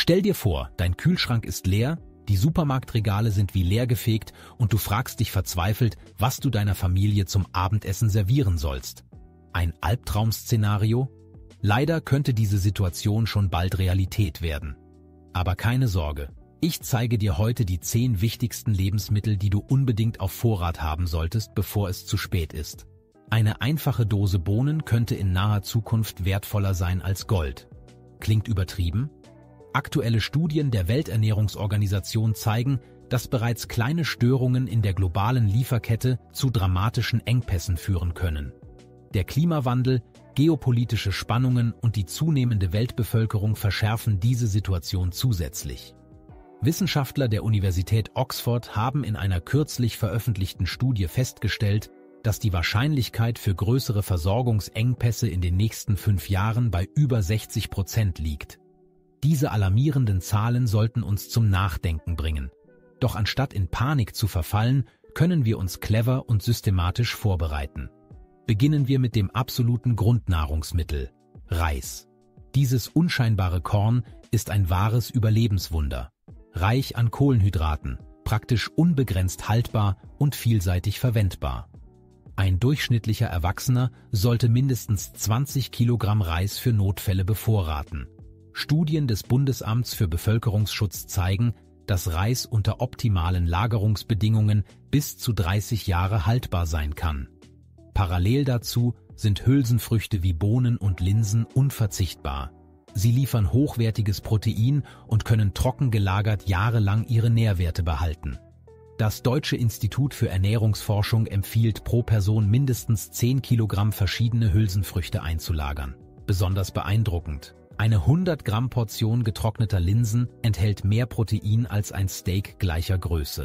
Stell dir vor, dein Kühlschrank ist leer, die Supermarktregale sind wie leergefegt und du fragst dich verzweifelt, was du deiner Familie zum Abendessen servieren sollst. Ein Albtraum-Szenario? Leider könnte diese Situation schon bald Realität werden. Aber keine Sorge, ich zeige dir heute die 10 wichtigsten Lebensmittel, die du unbedingt auf Vorrat haben solltest, bevor es zu spät ist. Eine einfache Dose Bohnen könnte in naher Zukunft wertvoller sein als Gold. Klingt übertrieben? Aktuelle Studien der Welternährungsorganisation zeigen, dass bereits kleine Störungen in der globalen Lieferkette zu dramatischen Engpässen führen können. Der Klimawandel, geopolitische Spannungen und die zunehmende Weltbevölkerung verschärfen diese Situation zusätzlich. Wissenschaftler der Universität Oxford haben in einer kürzlich veröffentlichten Studie festgestellt, dass die Wahrscheinlichkeit für größere Versorgungsengpässe in den nächsten 5 Jahren bei über 60% liegt. Diese alarmierenden Zahlen sollten uns zum Nachdenken bringen. Doch anstatt in Panik zu verfallen, können wir uns clever und systematisch vorbereiten. Beginnen wir mit dem absoluten Grundnahrungsmittel, Reis. Dieses unscheinbare Korn ist ein wahres Überlebenswunder. Reich an Kohlenhydraten, praktisch unbegrenzt haltbar und vielseitig verwendbar. Ein durchschnittlicher Erwachsener sollte mindestens 20 Kilogramm Reis für Notfälle bevorraten. Studien des Bundesamts für Bevölkerungsschutz zeigen, dass Reis unter optimalen Lagerungsbedingungen bis zu 30 Jahre haltbar sein kann. Parallel dazu sind Hülsenfrüchte wie Bohnen und Linsen unverzichtbar. Sie liefern hochwertiges Protein und können trocken gelagert jahrelang ihre Nährwerte behalten. Das Deutsche Institut für Ernährungsforschung empfiehlt pro Person mindestens 10 Kilogramm verschiedene Hülsenfrüchte einzulagern. Besonders beeindruckend: Eine 100 Gramm Portion getrockneter Linsen enthält mehr Protein als ein Steak gleicher Größe.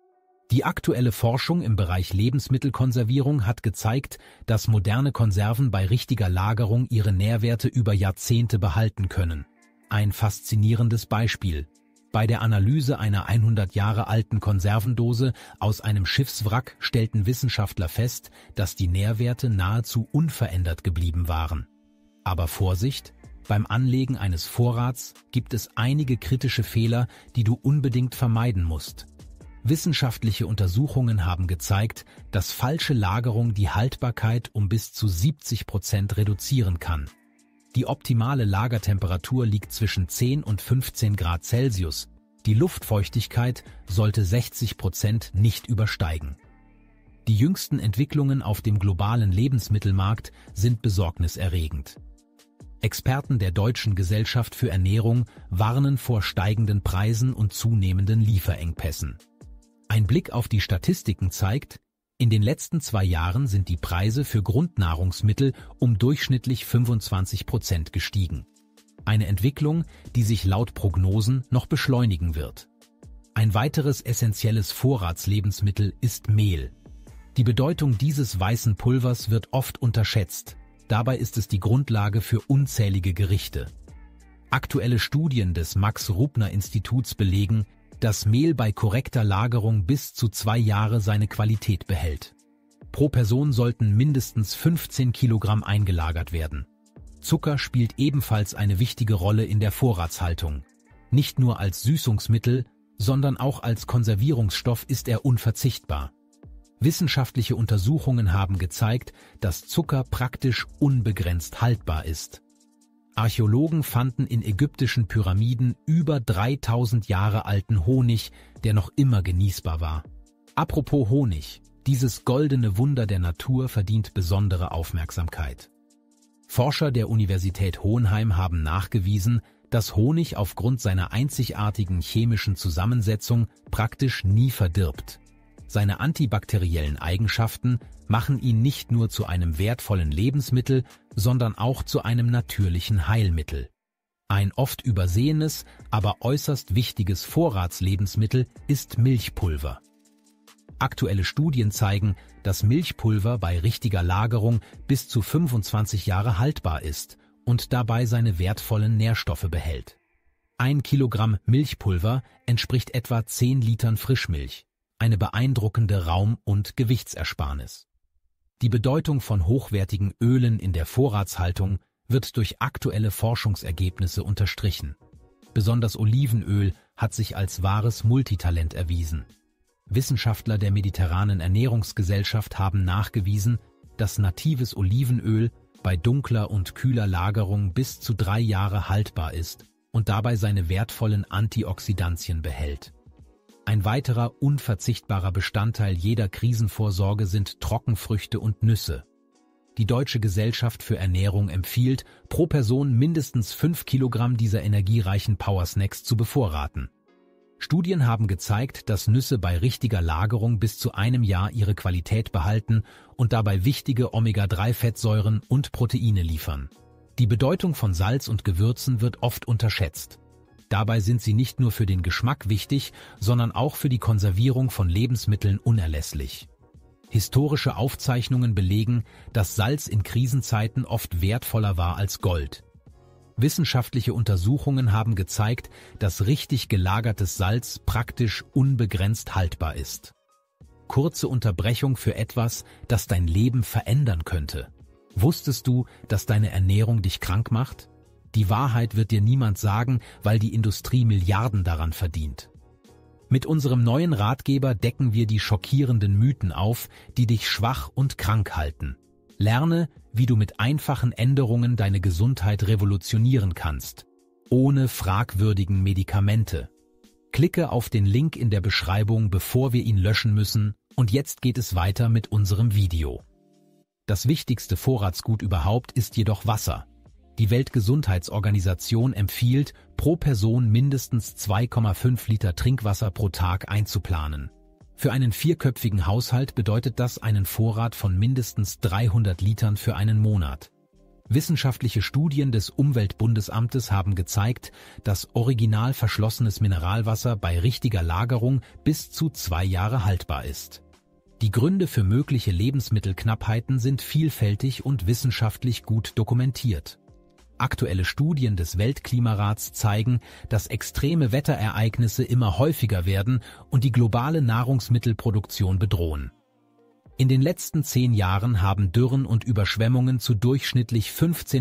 Die aktuelle Forschung im Bereich Lebensmittelkonservierung hat gezeigt, dass moderne Konserven bei richtiger Lagerung ihre Nährwerte über Jahrzehnte behalten können. Ein faszinierendes Beispiel: Bei der Analyse einer 100 Jahre alten Konservendose aus einem Schiffswrack stellten Wissenschaftler fest, dass die Nährwerte nahezu unverändert geblieben waren. Aber Vorsicht! Beim Anlegen eines Vorrats gibt es einige kritische Fehler, die du unbedingt vermeiden musst. Wissenschaftliche Untersuchungen haben gezeigt, dass falsche Lagerung die Haltbarkeit um bis zu 70% reduzieren kann. Die optimale Lagertemperatur liegt zwischen 10 und 15 Grad Celsius. Die Luftfeuchtigkeit sollte 60% nicht übersteigen. Die jüngsten Entwicklungen auf dem globalen Lebensmittelmarkt sind besorgniserregend. Experten der Deutschen Gesellschaft für Ernährung warnen vor steigenden Preisen und zunehmenden Lieferengpässen. Ein Blick auf die Statistiken zeigt, in den letzten 2 Jahren sind die Preise für Grundnahrungsmittel um durchschnittlich 25% gestiegen. Eine Entwicklung, die sich laut Prognosen noch beschleunigen wird. Ein weiteres essentielles Vorratslebensmittel ist Mehl. Die Bedeutung dieses weißen Pulvers wird oft unterschätzt. Dabei ist es die Grundlage für unzählige Gerichte. Aktuelle Studien des Max-Rubner-Instituts belegen, dass Mehl bei korrekter Lagerung bis zu 2 Jahre seine Qualität behält. Pro Person sollten mindestens 15 Kilogramm eingelagert werden. Zucker spielt ebenfalls eine wichtige Rolle in der Vorratshaltung. Nicht nur als Süßungsmittel, sondern auch als Konservierungsstoff ist er unverzichtbar. Wissenschaftliche Untersuchungen haben gezeigt, dass Zucker praktisch unbegrenzt haltbar ist. Archäologen fanden in ägyptischen Pyramiden über 3000 Jahre alten Honig, der noch immer genießbar war. Apropos Honig, dieses goldene Wunder der Natur verdient besondere Aufmerksamkeit. Forscher der Universität Hohenheim haben nachgewiesen, dass Honig aufgrund seiner einzigartigen chemischen Zusammensetzung praktisch nie verdirbt. Seine antibakteriellen Eigenschaften machen ihn nicht nur zu einem wertvollen Lebensmittel, sondern auch zu einem natürlichen Heilmittel. Ein oft übersehenes, aber äußerst wichtiges Vorratslebensmittel ist Milchpulver. Aktuelle Studien zeigen, dass Milchpulver bei richtiger Lagerung bis zu 25 Jahre haltbar ist und dabei seine wertvollen Nährstoffe behält. 1 Kilogramm Milchpulver entspricht etwa 10 Litern Frischmilch. Eine beeindruckende Raum- und Gewichtsersparnis. Die Bedeutung von hochwertigen Ölen in der Vorratshaltung wird durch aktuelle Forschungsergebnisse unterstrichen. Besonders Olivenöl hat sich als wahres Multitalent erwiesen. Wissenschaftler der Mediterranen Ernährungsgesellschaft haben nachgewiesen, dass natives Olivenöl bei dunkler und kühler Lagerung bis zu 3 Jahre haltbar ist und dabei seine wertvollen Antioxidantien behält. Ein weiterer unverzichtbarer Bestandteil jeder Krisenvorsorge sind Trockenfrüchte und Nüsse. Die Deutsche Gesellschaft für Ernährung empfiehlt, pro Person mindestens 5 Kilogramm dieser energiereichen Powersnacks zu bevorraten. Studien haben gezeigt, dass Nüsse bei richtiger Lagerung bis zu einem Jahr ihre Qualität behalten und dabei wichtige Omega-3-Fettsäuren und Proteine liefern. Die Bedeutung von Salz und Gewürzen wird oft unterschätzt. Dabei sind sie nicht nur für den Geschmack wichtig, sondern auch für die Konservierung von Lebensmitteln unerlässlich. Historische Aufzeichnungen belegen, dass Salz in Krisenzeiten oft wertvoller war als Gold. Wissenschaftliche Untersuchungen haben gezeigt, dass richtig gelagertes Salz praktisch unbegrenzt haltbar ist. Kurze Unterbrechung für etwas, das dein Leben verändern könnte. Wusstest du, dass deine Ernährung dich krank macht? Die Wahrheit wird dir niemand sagen, weil die Industrie Milliarden daran verdient. Mit unserem neuen Ratgeber decken wir die schockierenden Mythen auf, die dich schwach und krank halten. Lerne, wie du mit einfachen Änderungen deine Gesundheit revolutionieren kannst, ohne fragwürdigen Medikamente. Klicke auf den Link in der Beschreibung, bevor wir ihn löschen müssen, und jetzt geht es weiter mit unserem Video. Das wichtigste Vorratsgut überhaupt ist jedoch Wasser. Die Weltgesundheitsorganisation empfiehlt, pro Person mindestens 2,5 Liter Trinkwasser pro Tag einzuplanen. Für einen 4-köpfigen Haushalt bedeutet das einen Vorrat von mindestens 300 Litern für einen Monat. Wissenschaftliche Studien des Umweltbundesamtes haben gezeigt, dass original verschlossenes Mineralwasser bei richtiger Lagerung bis zu 2 Jahre haltbar ist. Die Gründe für mögliche Lebensmittelknappheiten sind vielfältig und wissenschaftlich gut dokumentiert. Aktuelle Studien des Weltklimarats zeigen, dass extreme Wetterereignisse immer häufiger werden und die globale Nahrungsmittelproduktion bedrohen. In den letzten 10 Jahren haben Dürren und Überschwemmungen zu durchschnittlich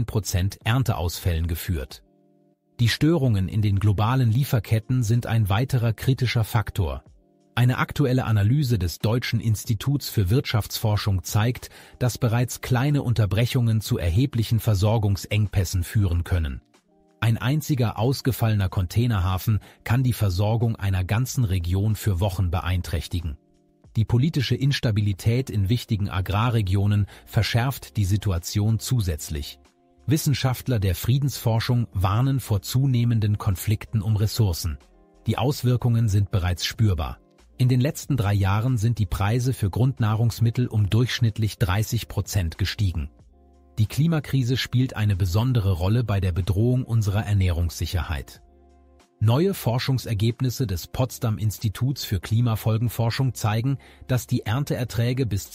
15% Ernteausfällen geführt. Die Störungen in den globalen Lieferketten sind ein weiterer kritischer Faktor. Eine aktuelle Analyse des Deutschen Instituts für Wirtschaftsforschung zeigt, dass bereits kleine Unterbrechungen zu erheblichen Versorgungsengpässen führen können. Ein einziger ausgefallener Containerhafen kann die Versorgung einer ganzen Region für Wochen beeinträchtigen. Die politische Instabilität in wichtigen Agrarregionen verschärft die Situation zusätzlich. Wissenschaftler der Friedensforschung warnen vor zunehmenden Konflikten um Ressourcen. Die Auswirkungen sind bereits spürbar. In den letzten 3 Jahren sind die Preise für Grundnahrungsmittel um durchschnittlich 30% gestiegen. Die Klimakrise spielt eine besondere Rolle bei der Bedrohung unserer Ernährungssicherheit. Neue Forschungsergebnisse des Potsdam-Instituts für Klimafolgenforschung zeigen, dass die Ernteerträge bis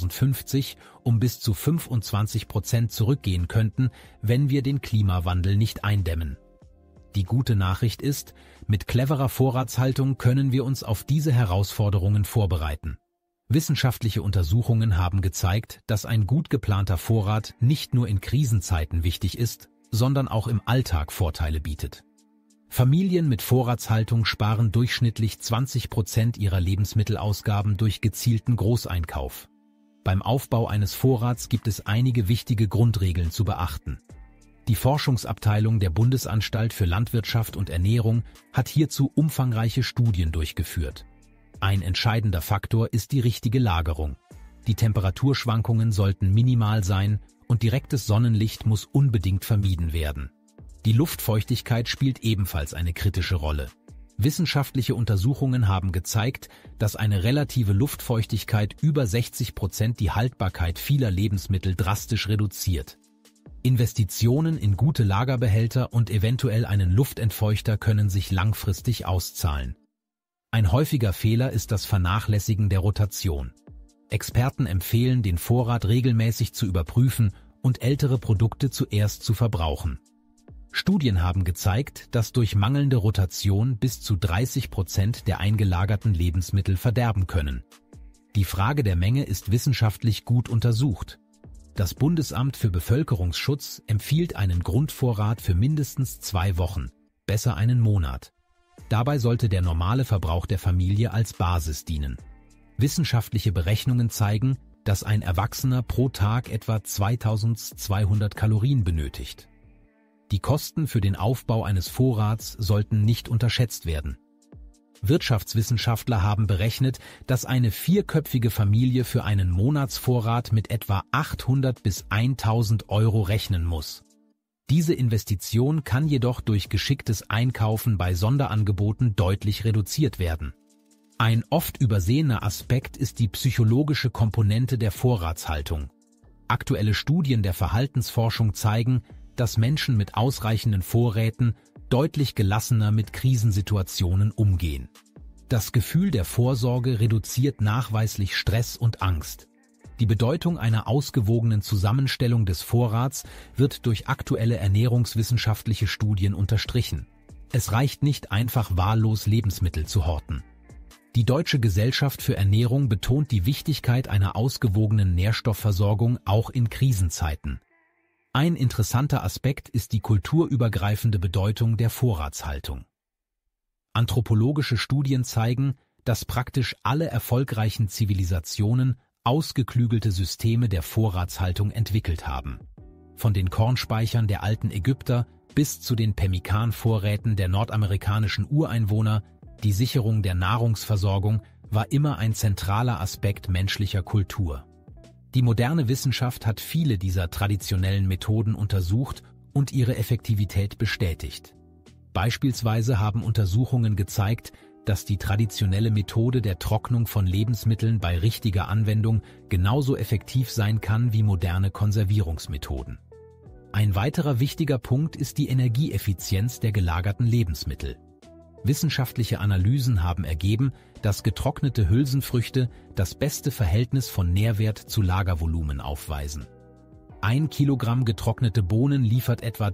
2050 um bis zu 25% zurückgehen könnten, wenn wir den Klimawandel nicht eindämmen. Die gute Nachricht ist, mit cleverer Vorratshaltung können wir uns auf diese Herausforderungen vorbereiten. Wissenschaftliche Untersuchungen haben gezeigt, dass ein gut geplanter Vorrat nicht nur in Krisenzeiten wichtig ist, sondern auch im Alltag Vorteile bietet. Familien mit Vorratshaltung sparen durchschnittlich 20% ihrer Lebensmittelausgaben durch gezielten Großeinkauf. Beim Aufbau eines Vorrats gibt es einige wichtige Grundregeln zu beachten. Die Forschungsabteilung der Bundesanstalt für Landwirtschaft und Ernährung hat hierzu umfangreiche Studien durchgeführt. Ein entscheidender Faktor ist die richtige Lagerung. Die Temperaturschwankungen sollten minimal sein und direktes Sonnenlicht muss unbedingt vermieden werden. Die Luftfeuchtigkeit spielt ebenfalls eine kritische Rolle. Wissenschaftliche Untersuchungen haben gezeigt, dass eine relative Luftfeuchtigkeit über 60% die Haltbarkeit vieler Lebensmittel drastisch reduziert. Investitionen in gute Lagerbehälter und eventuell einen Luftentfeuchter können sich langfristig auszahlen. Ein häufiger Fehler ist das Vernachlässigen der Rotation. Experten empfehlen, den Vorrat regelmäßig zu überprüfen und ältere Produkte zuerst zu verbrauchen. Studien haben gezeigt, dass durch mangelnde Rotation bis zu 30% der eingelagerten Lebensmittel verderben können. Die Frage der Menge ist wissenschaftlich gut untersucht. Das Bundesamt für Bevölkerungsschutz empfiehlt einen Grundvorrat für mindestens 2 Wochen. besser einen Monat. Dabei sollte der normale Verbrauch der Familie als Basis dienen. Wissenschaftliche Berechnungen zeigen, dass ein Erwachsener pro Tag etwa 2200 Kalorien benötigt. Die Kosten für den Aufbau eines Vorrats sollten nicht unterschätzt werden. Wirtschaftswissenschaftler haben berechnet, dass eine vierköpfige Familie für einen Monatsvorrat mit etwa 800 bis 1000 Euro rechnen muss. Diese Investition kann jedoch durch geschicktes Einkaufen bei Sonderangeboten deutlich reduziert werden. Ein oft übersehener Aspekt ist die psychologische Komponente der Vorratshaltung. Aktuelle Studien der Verhaltensforschung zeigen, dass Menschen mit ausreichenden Vorräten deutlich gelassener mit Krisensituationen umgehen. Das Gefühl der Vorsorge reduziert nachweislich Stress und Angst. Die Bedeutung einer ausgewogenen Zusammenstellung des Vorrats wird durch aktuelle ernährungswissenschaftliche Studien unterstrichen. Es reicht nicht einfach wahllos Lebensmittel zu horten. Die Deutsche Gesellschaft für Ernährung betont die Wichtigkeit einer ausgewogenen Nährstoffversorgung auch in Krisenzeiten. Ein interessanter Aspekt ist die kulturübergreifende Bedeutung der Vorratshaltung. Anthropologische Studien zeigen, dass praktisch alle erfolgreichen Zivilisationen ausgeklügelte Systeme der Vorratshaltung entwickelt haben. Von den Kornspeichern der alten Ägypter bis zu den Pemmikan-Vorräten der nordamerikanischen Ureinwohner, die Sicherung der Nahrungsversorgung war immer ein zentraler Aspekt menschlicher Kultur. Die moderne Wissenschaft hat viele dieser traditionellen Methoden untersucht und ihre Effektivität bestätigt. Beispielsweise haben Untersuchungen gezeigt, dass die traditionelle Methode der Trocknung von Lebensmitteln bei richtiger Anwendung genauso effektiv sein kann wie moderne Konservierungsmethoden. Ein weiterer wichtiger Punkt ist die Energieeffizienz der gelagerten Lebensmittel. Wissenschaftliche Analysen haben ergeben, dass getrocknete Hülsenfrüchte das beste Verhältnis von Nährwert zu Lagervolumen aufweisen. 1 Kilogramm getrocknete Bohnen liefert etwa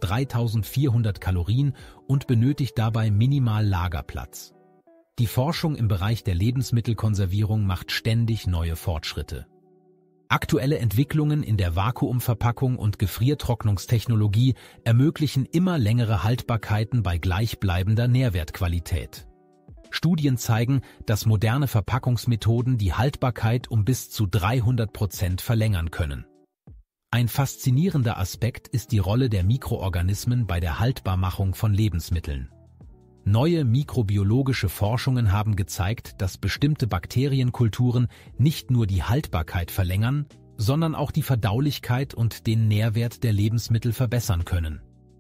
3400 Kalorien und benötigt dabei minimal Lagerplatz. Die Forschung im Bereich der Lebensmittelkonservierung macht ständig neue Fortschritte. Aktuelle Entwicklungen in der Vakuumverpackung und Gefriertrocknungstechnologie ermöglichen immer längere Haltbarkeiten bei gleichbleibender Nährwertqualität. Studien zeigen, dass moderne Verpackungsmethoden die Haltbarkeit um bis zu 300% verlängern können. Ein faszinierender Aspekt ist die Rolle der Mikroorganismen bei der Haltbarmachung von Lebensmitteln. Neue mikrobiologische Forschungen haben gezeigt, dass bestimmte Bakterienkulturen nicht nur die Haltbarkeit verlängern, sondern auch die Verdaulichkeit und den Nährwert der Lebensmittel verbessern können.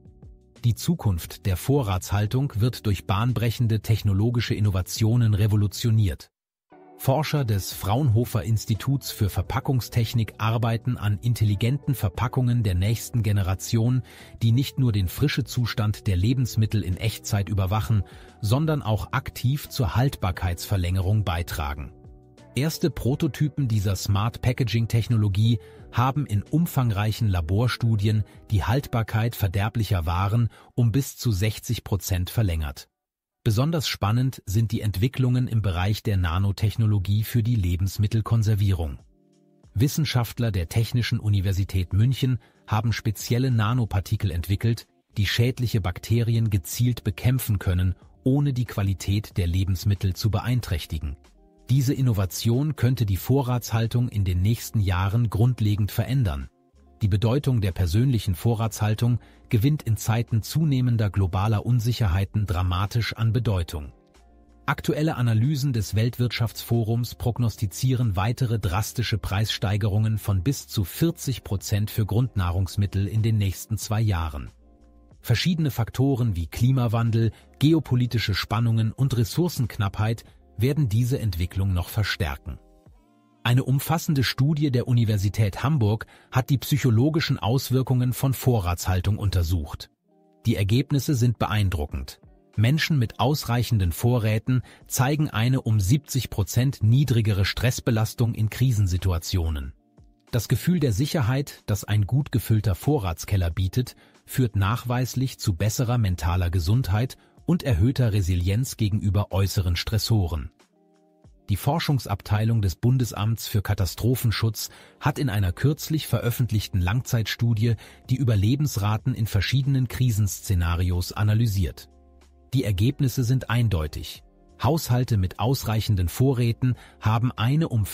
Die Zukunft der Vorratshaltung wird durch bahnbrechende technologische Innovationen revolutioniert. Forscher des Fraunhofer Instituts für Verpackungstechnik arbeiten an intelligenten Verpackungen der nächsten Generation, die nicht nur den Frischezustand der Lebensmittel in Echtzeit überwachen, sondern auch aktiv zur Haltbarkeitsverlängerung beitragen. Erste Prototypen dieser Smart Packaging-Technologie haben in umfangreichen Laborstudien die Haltbarkeit verderblicher Waren um bis zu 60% verlängert. Besonders spannend sind die Entwicklungen im Bereich der Nanotechnologie für die Lebensmittelkonservierung. Wissenschaftler der Technischen Universität München haben spezielle Nanopartikel entwickelt, die schädliche Bakterien gezielt bekämpfen können, ohne die Qualität der Lebensmittel zu beeinträchtigen. Diese Innovation könnte die Vorratshaltung in den nächsten Jahren grundlegend verändern. Die Bedeutung der persönlichen Vorratshaltung gewinnt in Zeiten zunehmender globaler Unsicherheiten dramatisch an Bedeutung. Aktuelle Analysen des Weltwirtschaftsforums prognostizieren weitere drastische Preissteigerungen von bis zu 40% für Grundnahrungsmittel in den nächsten 2 Jahren. Verschiedene Faktoren wie Klimawandel, geopolitische Spannungen und Ressourcenknappheit werden diese Entwicklung noch verstärken. Eine umfassende Studie der Universität Hamburg hat die psychologischen Auswirkungen von Vorratshaltung untersucht. Die Ergebnisse sind beeindruckend. Menschen mit ausreichenden Vorräten zeigen eine um 70% niedrigere Stressbelastung in Krisensituationen. Das Gefühl der Sicherheit, das ein gut gefüllter Vorratskeller bietet, führt nachweislich zu besserer mentaler Gesundheit und erhöhter Resilienz gegenüber äußeren Stressoren. Die Forschungsabteilung des Bundesamts für Katastrophenschutz hat in einer kürzlich veröffentlichten Langzeitstudie die Überlebensraten in verschiedenen Krisenszenarios analysiert. Die Ergebnisse sind eindeutig. Haushalte mit ausreichenden Vorräten haben eine um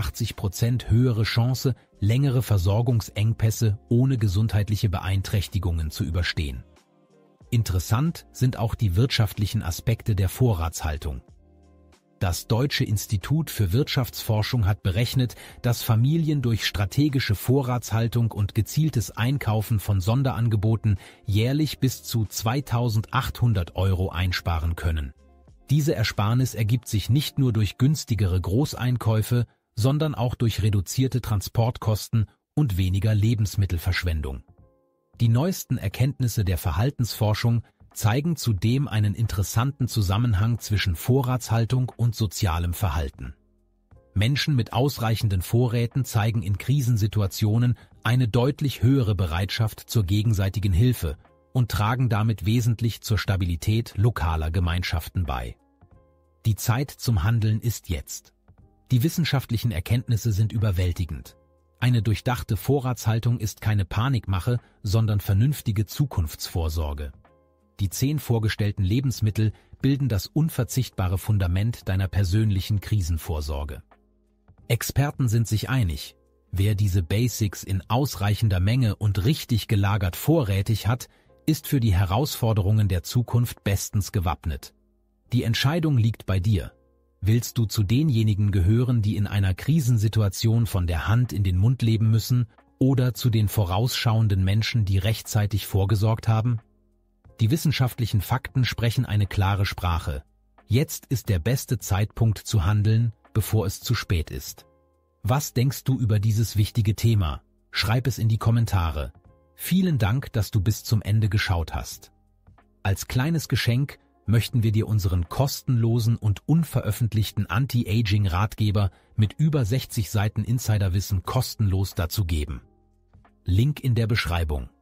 85% höhere Chance, längere Versorgungsengpässe ohne gesundheitliche Beeinträchtigungen zu überstehen. Interessant sind auch die wirtschaftlichen Aspekte der Vorratshaltung. Das Deutsche Institut für Wirtschaftsforschung hat berechnet, dass Familien durch strategische Vorratshaltung und gezieltes Einkaufen von Sonderangeboten jährlich bis zu 2.800 € einsparen können. Diese Ersparnis ergibt sich nicht nur durch günstigere Großeinkäufe, sondern auch durch reduzierte Transportkosten und weniger Lebensmittelverschwendung. Die neuesten Erkenntnisse der Verhaltensforschung zeigen zudem einen interessanten Zusammenhang zwischen Vorratshaltung und sozialem Verhalten. Menschen mit ausreichenden Vorräten zeigen in Krisensituationen eine deutlich höhere Bereitschaft zur gegenseitigen Hilfe und tragen damit wesentlich zur Stabilität lokaler Gemeinschaften bei. Die Zeit zum Handeln ist jetzt. Die wissenschaftlichen Erkenntnisse sind überwältigend. Eine durchdachte Vorratshaltung ist keine Panikmache, sondern vernünftige Zukunftsvorsorge. Die 10 vorgestellten Lebensmittel bilden das unverzichtbare Fundament deiner persönlichen Krisenvorsorge. Experten sind sich einig, wer diese Basics in ausreichender Menge und richtig gelagert vorrätig hat, ist für die Herausforderungen der Zukunft bestens gewappnet. Die Entscheidung liegt bei dir. Willst du zu denjenigen gehören, die in einer Krisensituation von der Hand in den Mund leben müssen, oder zu den vorausschauenden Menschen, die rechtzeitig vorgesorgt haben? Die wissenschaftlichen Fakten sprechen eine klare Sprache. Jetzt ist der beste Zeitpunkt zu handeln, bevor es zu spät ist. Was denkst du über dieses wichtige Thema? Schreib es in die Kommentare. Vielen Dank, dass du bis zum Ende geschaut hast. Als kleines Geschenk möchten wir dir unseren kostenlosen und unveröffentlichten Anti-Aging-Ratgeber mit über 60 Seiten Insiderwissen kostenlos dazu geben. Link in der Beschreibung.